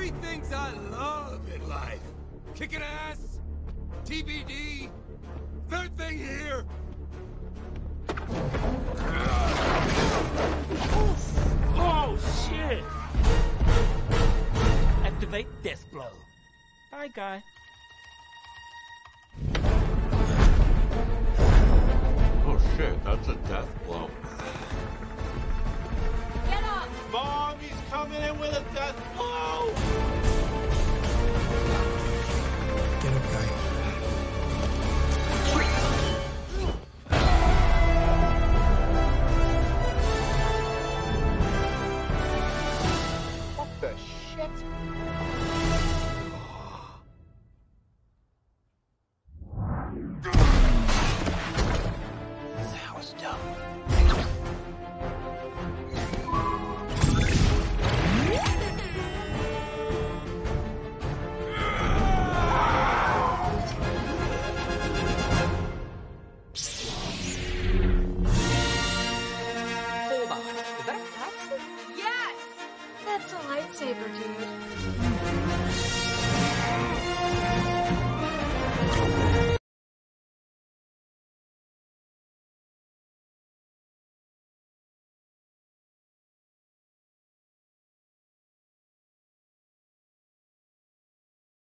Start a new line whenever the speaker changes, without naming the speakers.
Three things I love in life. Kicking ass, TBD, third thing here.
Oh, shit! Activate Death Blow. Bye, guy.
Oh, shit, that's a death blow.
Get up!
Mom, he's coming in with a death blow!
Get up, guy.
What the shit?